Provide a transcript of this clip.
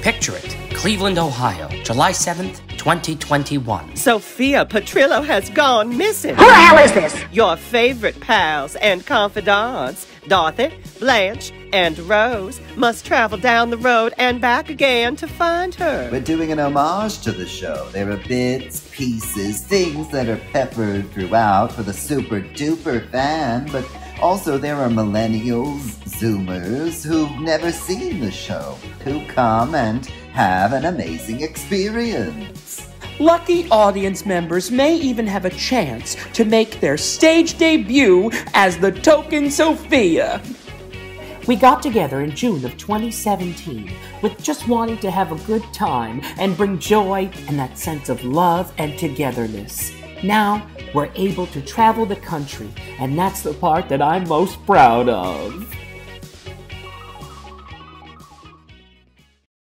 Picture it, Cleveland, Ohio, July 7th, 2021. Sophia Petrillo has gone missing. Who the hell is this? Your favorite pals and confidants, Dorothy, Blanche, and Rose, must travel down the road and back again to find her. We're doing an homage to the show. There are bits, pieces, things that are peppered throughout for the super duper fan, but also there are millennials, Zoomers, who've never seen the show, who come and have an amazing experience. Lucky audience members may even have a chance to make their stage debut as the token Sophia. We got together in June of 2017 with just wanting to have a good time and bring joy and that sense of love and togetherness. Now, we're able to travel the country, and that's the part that I'm most proud of.